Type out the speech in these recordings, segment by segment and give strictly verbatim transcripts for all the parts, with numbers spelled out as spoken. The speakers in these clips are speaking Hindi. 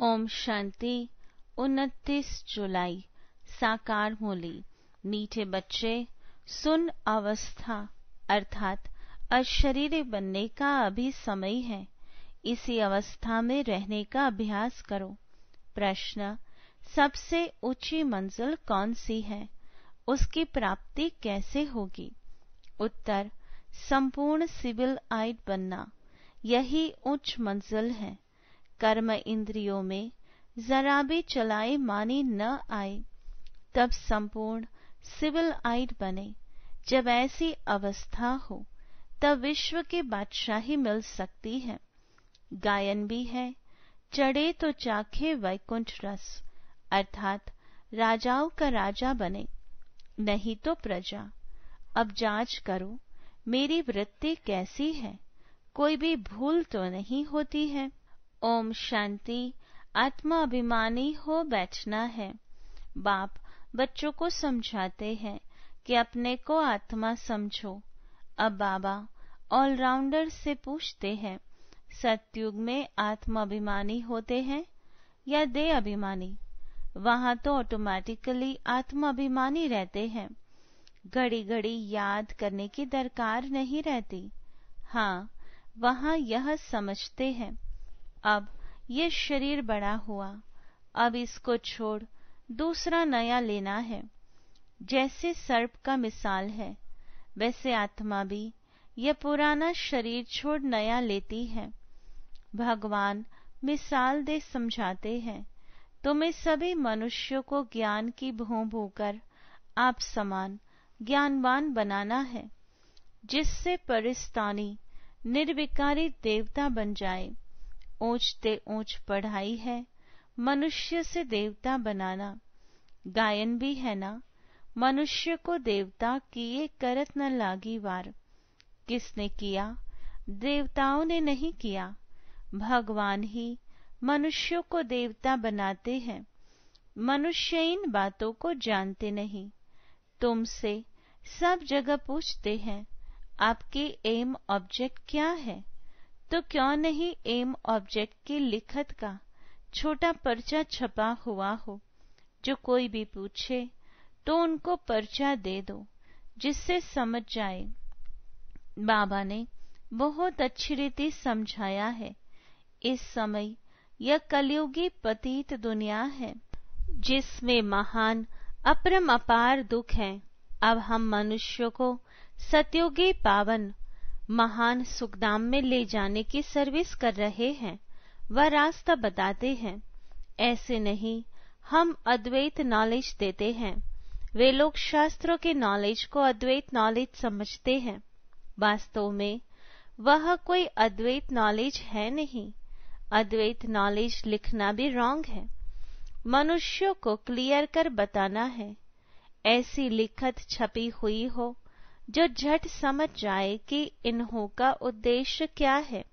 ओम शांति। उनतीस जुलाई। साकार मुरली। मीठे बच्चे, सुन अवस्था अर्थात अशरीरी बनने का अभी समय है। इसी अवस्था में रहने का अभ्यास करो। प्रश्न, सबसे ऊंची मंजिल कौन सी है? उसकी प्राप्ति कैसे होगी? उत्तर, संपूर्ण सिविल आइट बनना, यही उच्च मंजिल है। कर्म इंद्रियों में जरा भी चलाए मानी न आए, तब संपूर्ण सिविल आइट बने। जब ऐसी अवस्था हो तब विश्व की बादशाही मिल सकती है। गायन भी है, चढ़े तो चाखे वैकुंठ रस, अर्थात राजाओं का राजा बने, नहीं तो प्रजा। अब जांच करो मेरी वृत्ति कैसी है, कोई भी भूल तो नहीं होती है। ओम शांति। आत्मा अभिमानी हो बैठना है। बाप बच्चों को समझाते हैं कि अपने को आत्मा समझो। अब बाबा ऑलराउंडर से पूछते हैं, सतयुग में आत्मा अभिमानी होते हैं या देह अभिमानी? वहां तो ऑटोमेटिकली आत्मा अभिमानी रहते हैं, घड़ी घड़ी याद करने की दरकार नहीं रहती। हाँ, वहां यह समझते हैं, अब ये शरीर बड़ा हुआ, अब इसको छोड़ दूसरा नया लेना है। जैसे सर्प का मिसाल है, वैसे आत्मा भी यह पुराना शरीर छोड़ नया लेती है। भगवान मिसाल दे समझाते हैं, तुम्हें सभी मनुष्यों को ज्ञान की भूं भूं कर आप समान ज्ञानवान बनाना है, जिससे परिस्तानी निर्विकारी देवता बन जाए। ऊंचते ऊंच पढ़ाई है, मनुष्य से देवता बनाना। गायन भी है ना, मनुष्य को देवता किए करत न लागी वार। किसने किया? देवताओं ने नहीं किया, भगवान ही मनुष्यों को देवता बनाते हैं। मनुष्य इन बातों को जानते नहीं। तुमसे सब जगह पूछते हैं, आपकी एम ऑब्जेक्ट क्या है? तो क्यों नहीं एम ऑब्जेक्ट की लिखत का छोटा पर्चा छपा हुआ हो? जो कोई भी पूछे तो उनको पर्चा दे दो, जिससे समझ जाए। बाबा ने बहुत अच्छी रीति समझाया है। इस समय यह कलयुगी पतित दुनिया है, जिसमें महान अपरम अपार दुख है। अब हम मनुष्यों को सतयुगी पावन महान सुखधाम में ले जाने की सर्विस कर रहे हैं, वह रास्ता बताते हैं। ऐसे नहीं, हम अद्वैत नॉलेज देते हैं। वे लोग शास्त्रों के नॉलेज को अद्वैत नॉलेज समझते हैं। वास्तव में वह कोई अद्वैत नॉलेज है नहीं। अद्वैत नॉलेज लिखना भी रॉन्ग है। मनुष्यों को क्लियर कर बताना है, ऐसी लिखत छपी हुई हो जो झट समझ जाए कि इन्हों का उद्देश्य क्या है।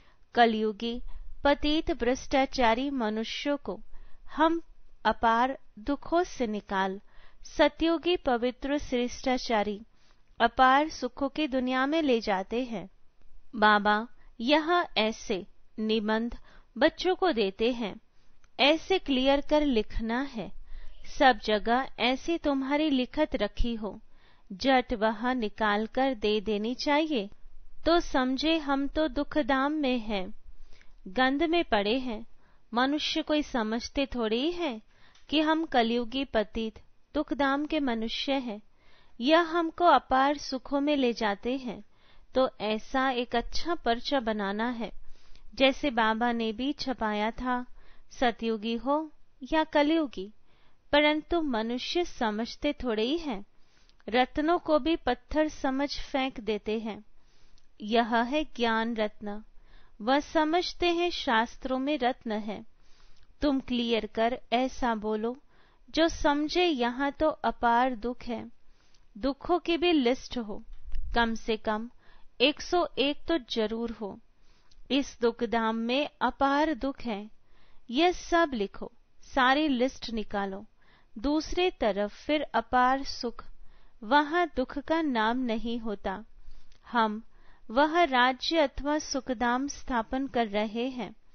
कलयुगी पतित भ्रष्टाचारी मनुष्यों को हम अपार दुखों से निकाल सतयुगी पवित्र श्रेष्ठाचारी अपार सुखों की दुनिया में ले जाते हैं। बाबा यह ऐसे निबंध बच्चों को देते हैं, ऐसे क्लियर कर लिखना है। सब जगह ऐसी तुम्हारी लिखत रखी हो, जट वह निकाल कर दे देनी चाहिए, तो समझे हम तो दुखधाम में हैं, गंध में पड़े हैं। मनुष्य कोई समझते थोड़ी है कि हम कलयुगी पतित दुखधाम के मनुष्य हैं। यह हमको अपार सुखों में ले जाते हैं। तो ऐसा एक अच्छा पर्चा बनाना है, जैसे बाबा ने भी छपाया था, सतयुगी हो या कलयुगी। परंतु मनुष्य समझते थोड़े ही हैं, रत्नों को भी पत्थर समझ फेंक देते हैं। यह है ज्ञान रत्न, वह समझते हैं शास्त्रों में रत्न है। तुम क्लियर कर ऐसा बोलो जो समझे यहाँ तो अपार दुख है। दुखों की भी लिस्ट हो, कम से कम एक सौ एक तो जरूर हो। इस दुखधाम में अपार दुख है, यह सब लिखो, सारी लिस्ट निकालो। दूसरी तरफ फिर अपार सुख, वहां दुख का नाम नहीं होता। हम वह राज्य अथवा सुखधाम स्थापन कर रहे हैं।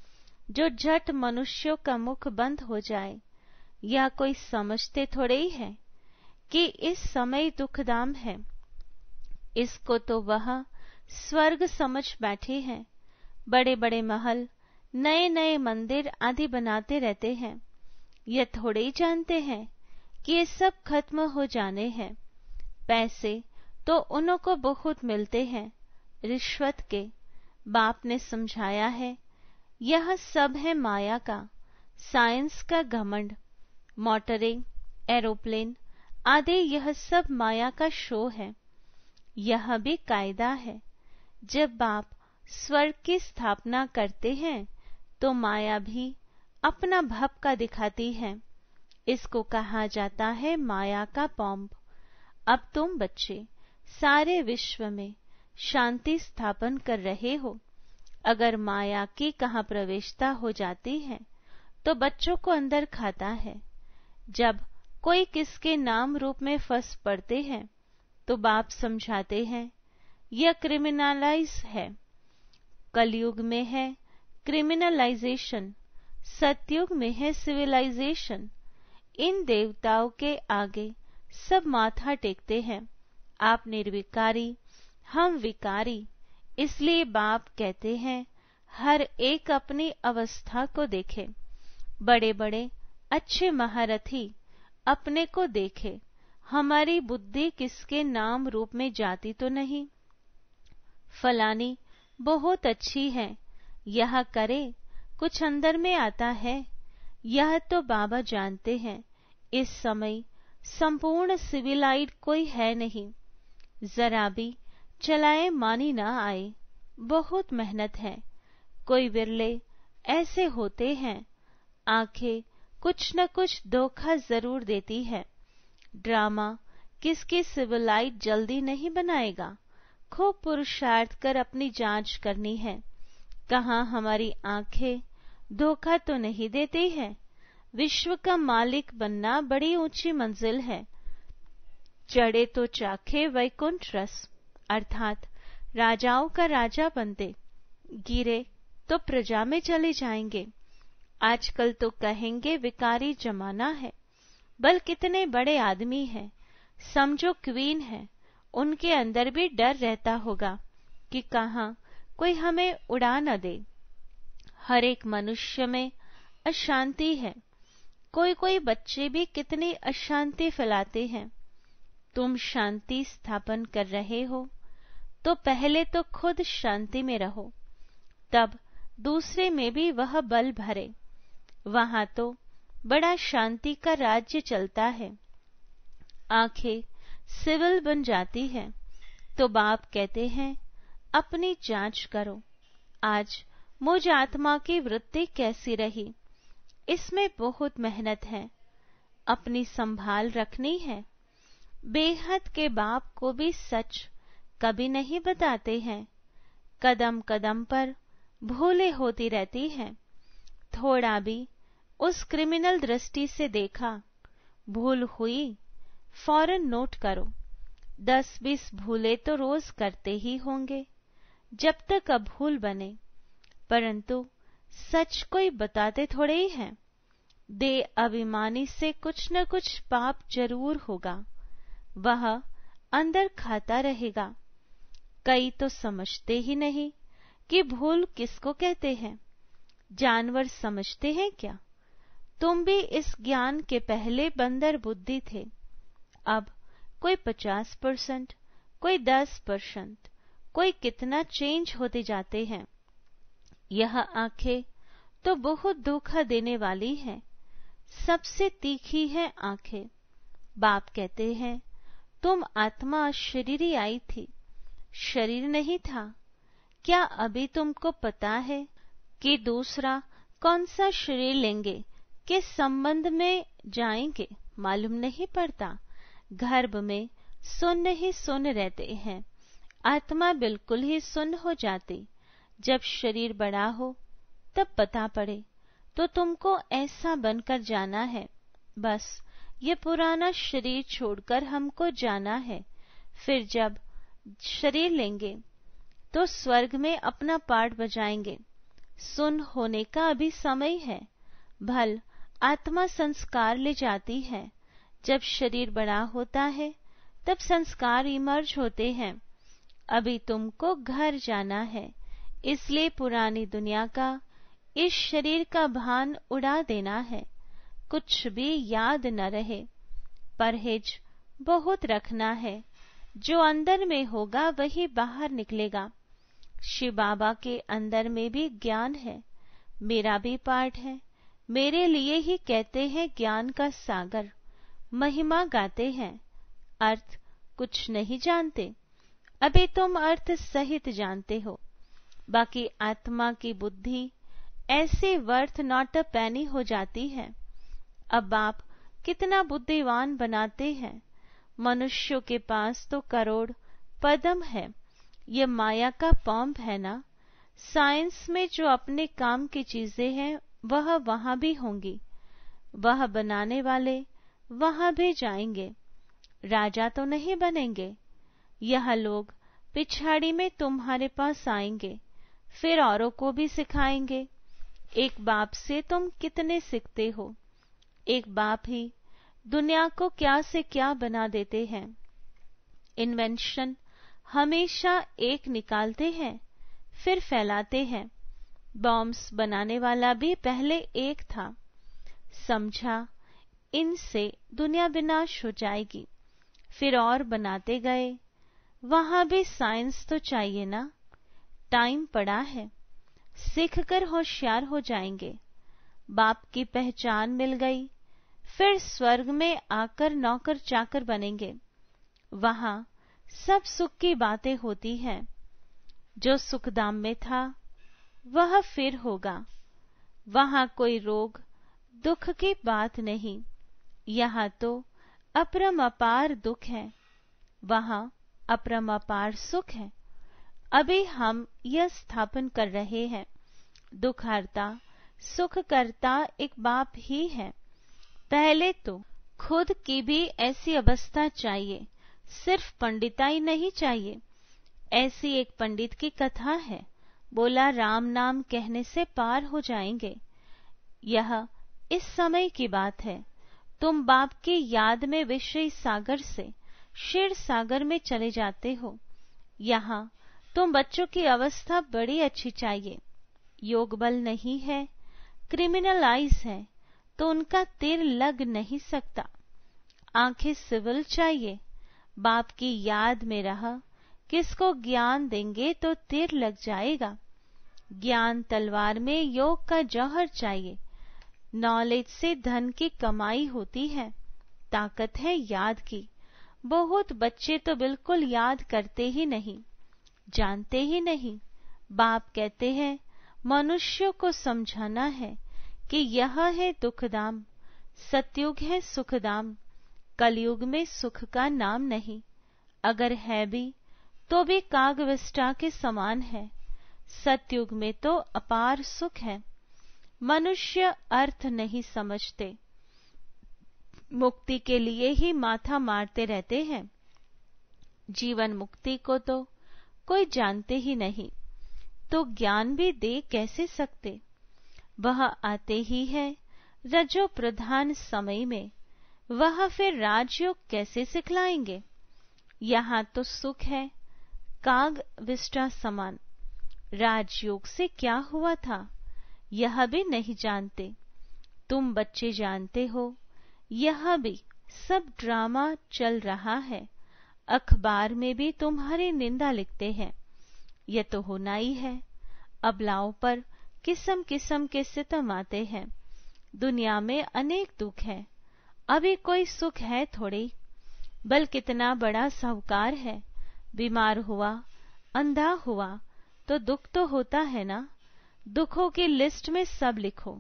जो झट मनुष्यों का मुख बंद हो जाए, यह कोई समझते थोड़े ही है कि इस समय दुखदाम है। इसको तो वह स्वर्ग समझ बैठे हैं। बड़े बड़े महल, नए नए मंदिर आदि बनाते रहते हैं। यह थोड़े ही जानते हैं कि ये सब खत्म हो जाने हैं। पैसे तो उन्हों को बहुत मिलते हैं, रिश्वत के। बाप ने समझाया है, यह सब है माया का, साइंस का घमंड। मोटरें, एरोप्लेन आदि यह सब माया का शो है। यह भी कायदा है। जब बाप स्वर्ग की स्थापना करते हैं तो माया भी अपना भपका दिखाती है। इसको कहा जाता है माया का बॉम्ब। अब तुम बच्चे सारे विश्व में शांति स्थापन कर रहे हो। अगर माया की कहाँ प्रवेशता हो जाती है तो बच्चों को अंदर खाता है। जब कोई किसके नाम रूप में फंस पड़ते हैं तो बाप समझाते हैं, यह क्रिमिनलाइज है। कलयुग में है क्रिमिनलाइजेशन, सतयुग में है सिविलाइजेशन। इन देवताओं के आगे सब माथा टेकते हैं। आप निर्विकारी, हम विकारी। इसलिए बाप कहते हैं, हर एक अपनी अवस्था को देखे। बड़े बड़े अच्छे महारथी अपने को देखे। हमारी बुद्धि किसके नाम रूप में जाती तो नहीं। फलानी बहुत अच्छी है, यह करे, कुछ अंदर में आता है। यह तो बाबा जानते हैं। इस समय संपूर्ण सिविलाइड कोई है नहीं। जरा भी चलाए मानी ना आए। बहुत मेहनत है। कोई विरले ऐसे होते हैं, आंखें कुछ न कुछ धोखा जरूर देती है। ड्रामा किसकी सिविलाइड जल्दी नहीं बनाएगा। खूब पुरुषार्थ कर अपनी जांच करनी है। कहाँ हमारी आंखें धोखा तो नहीं देती है। विश्व का मालिक बनना बड़ी ऊंची मंजिल है। चढ़े तो चाखे वैकुंठ रस, अर्थात राजाओं का राजा बनते, गिरे तो प्रजा में चले जाएंगे। आजकल तो कहेंगे विकारी जमाना है। बल कितने बड़े आदमी हैं, समझो क्वीन है, उनके अंदर भी डर रहता होगा कि कहाँ कोई हमें उड़ा न दे। हर एक मनुष्य में अशांति है। कोई कोई बच्चे भी कितनी अशांति फैलाते हैं। तुम शांति स्थापन कर रहे हो तो पहले तो खुद शांति में रहो, तब दूसरे में भी वह बल भरे। वहां तो बड़ा शांति का राज्य चलता है। आंखें सिविल बन जाती है तो बाप कहते हैं, अपनी जांच करो। आज मुझ आत्मा की वृत्ति कैसी रही। इसमें बहुत मेहनत है, अपनी संभाल रखनी है। बेहद के बाप को भी सच कभी नहीं बताते हैं। कदम कदम पर भूलें होती रहती हैं। थोड़ा भी उस क्रिमिनल दृष्टि से देखा, भूल हुई, फौरन नोट करो। दस बीस भूले तो रोज करते ही होंगे जब तक अभूल बने। परंतु सच कोई बताते थोड़े ही हैं। दे अभिमानी से कुछ न कुछ पाप जरूर होगा, वह अंदर खाता रहेगा। कई तो समझते ही नहीं कि भूल किसको कहते हैं। जानवर समझते हैं क्या? तुम भी इस ज्ञान के पहले बंदर बुद्धि थे। अब कोई पचास परसेंट, कोई दस परसेंट, कोई कितना चेंज होते जाते हैं। यह आंखें तो बहुत धोखा देने वाली है। सबसे तीखी है आंखें। बाप कहते हैं, तुम आत्मा शरीर ही आई थी, शरीर नहीं था। क्या अभी तुमको पता है कि दूसरा कौन सा शरीर लेंगे, किस संबंध में जाएंगे? मालूम नहीं पड़ता। गर्भ में सुन्न ही सुन्न रहते हैं। आत्मा बिल्कुल ही सुन्न हो जाती। जब शरीर बड़ा हो तब पता पड़े तो तुमको ऐसा बनकर जाना है। बस ये पुराना शरीर छोड़कर हमको जाना है। फिर जब शरीर लेंगे तो स्वर्ग में अपना पार्ट बजाएंगे। सुन होने का अभी समय है। भल आत्मा संस्कार ले जाती है। जब शरीर बड़ा होता है तब संस्कार इमर्ज होते हैं। अभी तुमको घर जाना है, इसलिए पुरानी दुनिया का, इस शरीर का भान उड़ा देना है। कुछ भी याद न रहे। परहेज बहुत रखना है। जो अंदर में होगा वही बाहर निकलेगा। शिव बाबा के अंदर में भी ज्ञान है। मेरा भी पाठ है। मेरे लिए ही कहते हैं ज्ञान का सागर। महिमा गाते हैं, अर्थ कुछ नहीं जानते। अभी तुम अर्थ सहित जानते हो। बाकी आत्मा की बुद्धि ऐसे वर्थ नॉट अ पैनी हो जाती है। अब आप कितना बुद्धिवान बनाते हैं। मनुष्यों के पास तो करोड़ पद्म है। ये माया का पंप है ना। साइंस में जो अपने काम की चीजें हैं वह वहां भी होंगी। वह बनाने वाले वहां भी जाएंगे। राजा तो नहीं बनेंगे। यह लोग पिछाड़ी में तुम्हारे पास आएंगे, फिर औरों को भी सिखाएंगे। एक बाप से तुम कितने सीखते हो। एक बाप ही दुनिया को क्या से क्या बना देते हैं। इन्वेंशन हमेशा एक निकालते हैं, फिर फैलाते हैं। बॉम्ब्स बनाने वाला भी पहले एक था। समझा, इनसे दुनिया विनाश हो जाएगी। फिर और बनाते गए। वहां भी साइंस तो चाहिए ना। टाइम पड़ा है। सीख कर होशियार हो जाएंगे। बाप की पहचान मिल गई, फिर स्वर्ग में आकर नौकर चाकर बनेंगे। वहां सब सुख की बातें होती हैं। जो सुखधाम में था वह फिर होगा। वहां कोई रोग दुख की बात नहीं। यहाँ तो अपरम अपार दुख है, वहां अपरम अपार सुख है। अभी हम यह स्थापन कर रहे हैं। दुखहर्ता सुख करता एक बाप ही है। पहले तो खुद की भी ऐसी अवस्था चाहिए। सिर्फ पंडिताई नहीं चाहिए। ऐसी एक पंडित की कथा है। बोला राम नाम कहने से पार हो जाएंगे। यह इस समय की बात है। तुम बाप की याद में विषय सागर से क्षीर सागर में चले जाते हो। यहाँ तुम बच्चों की अवस्था बड़ी अच्छी चाहिए। योग बल नहीं है, क्रिमिनल आइज है, तो उनका तीर लग नहीं सकता। आंखें सिविल चाहिए। बाप की याद में रहा। किसको ज्ञान देंगे तो तीर लग जाएगा। ज्ञान तलवार में योग का जौहर चाहिए। नॉलेज से धन की कमाई होती है। ताकत है याद की। बहुत बच्चे तो बिल्कुल याद करते ही नहीं, जानते ही नहीं। बाप कहते हैं मनुष्यों को समझाना है कि यह है दुखधाम, सतयुग है सुखधाम। कलयुग में सुख का नाम नहीं। अगर है भी तो भी कागविष्टा के समान है। सतयुग में तो अपार सुख है। मनुष्य अर्थ नहीं समझते। मुक्ति के लिए ही माथा मारते रहते हैं। जीवन मुक्ति को तो कोई जानते ही नहीं, तो ज्ञान भी दे कैसे सकते। वह आते ही है रजो प्रधान समय में। वह फिर राजयोग कैसे सिखलाएंगे। यहाँ तो सुख है काग विष्टा समान। राजयोग से क्या हुआ था यह भी नहीं जानते। तुम बच्चे जानते हो। यह भी सब ड्रामा चल रहा है। अखबार में भी तुम्हारी निंदा लिखते हैं। यह तो होना ही है। अबलाओं पर किस्म किस्म के सितम आते हैं। दुनिया में अनेक दुख है। अभी कोई सुख है थोड़ी। बल कितना बड़ा साहूकार है। बीमार हुआ, अंधा हुआ तो दुख तो होता है ना। दुखों की लिस्ट में सब लिखो।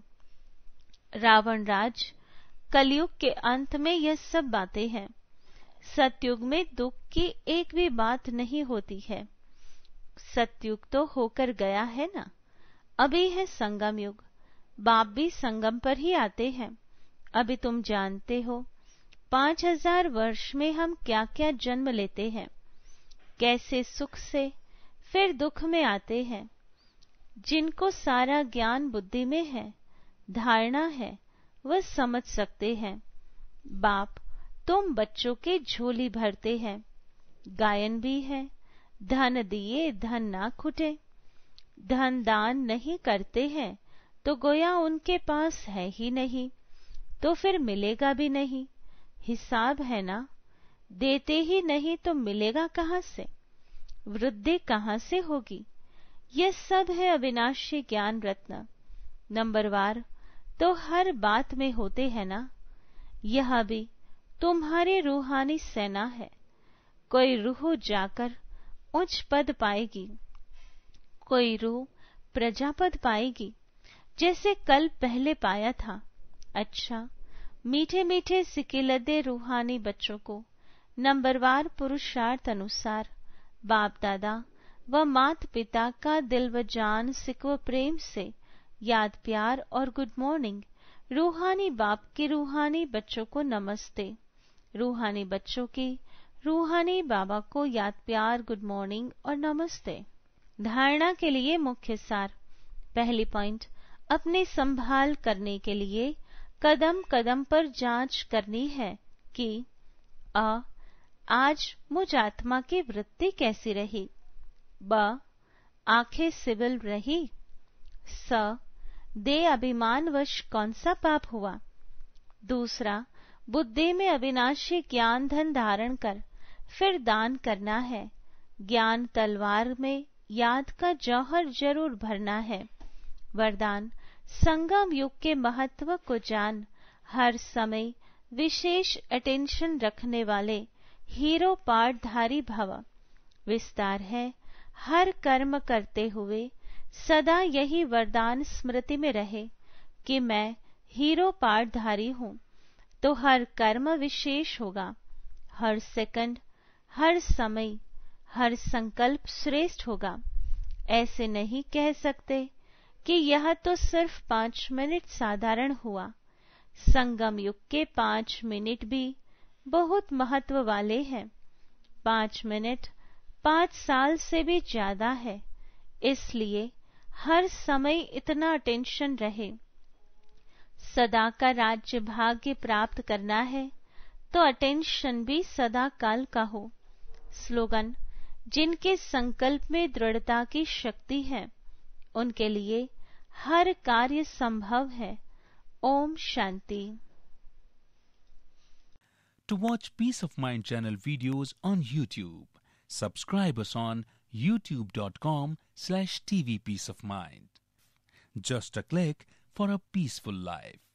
रावण राज कलयुग के अंत में यह सब बातें हैं। सतयुग में दुख की एक भी बात नहीं होती है। सतयुग तो होकर गया है ना। अभी है संगम युग। बाप भी संगम पर ही आते हैं। अभी तुम जानते हो पांच हजार वर्ष में हम क्या क्या जन्म लेते हैं। कैसे सुख से फिर दुख में आते हैं। जिनको सारा ज्ञान बुद्धि में है, धारणा है, वह समझ सकते हैं। बाप, तुम बच्चों के झोली भरते हैं। गायन भी है, धन दिए धन ना खुटे। धन दान नहीं करते हैं तो गोया उनके पास है ही नहीं, तो फिर मिलेगा भी नहीं। हिसाब है ना, देते ही नहीं तो मिलेगा कहाँ से, वृद्धि कहाँ से होगी। यह सब है अविनाशी ज्ञान रत्न। नंबरवार तो हर बात में होते हैं ना। यह भी तुम्हारी रूहानी सेना है। कोई रूह जाकर उच्च पद पाएगी, कोई रूह प्रजापद पाएगी, जैसे कल पहले पाया था। अच्छा, मीठे मीठे सिकिलदे रूहानी बच्चों को नंबरवार पुरुषार्थ अनुसार बाप दादा व मात पिता का दिल व जान सिकव प्रेम से याद प्यार और गुड मॉर्निंग। रूहानी बाप के रूहानी बच्चों को नमस्ते। रूहानी बच्चों की रूहानी बाबा को याद प्यार, गुड मॉर्निंग और नमस्ते। धारणा के लिए मुख्य सार। पहली पॉइंट, अपने संभाल करने के लिए कदम कदम पर जांच करनी है कि अ आज मुझ आत्मा की वृत्ति कैसी रही, ब आंखें सिबिल रही, स दे अभिमानवश कौन सा पाप हुआ। दूसरा, बुद्धि में अविनाशी ज्ञान धन धारण कर फिर दान करना है। ज्ञान तलवार में याद का जौहर जरूर भरना है। वरदान, संगम युग के महत्व को जान, हर समय विशेष अटेंशन रखने वाले हीरो पाठधारी भव। विस्तार है, हर कर्म करते हुए सदा यही वरदान स्मृति में रहे कि मैं हीरो पाठधारी हूँ, तो हर कर्म विशेष होगा। हर सेकंड, हर समय, हर संकल्प श्रेष्ठ होगा। ऐसे नहीं कह सकते कि यह तो सिर्फ पांच मिनट साधारण हुआ। संगम युग के पांच मिनट भी बहुत महत्व वाले हैं। पांच मिनट पांच साल से भी ज्यादा है। इसलिए हर समय इतना अटेंशन रहे। सदा का राज्य भाग्य प्राप्त करना है तो अटेंशन भी सदा काल का हो। स्लोगन, जिनके संकल्प में दृढ़ता की शक्ति है उनके लिए हर कार्य संभव है। Om Shanti. To watch Peace of Mind channel videos on YouTube, subscribe us on youtube dot com slash T V Peace of Mind. Just a click for a peaceful life.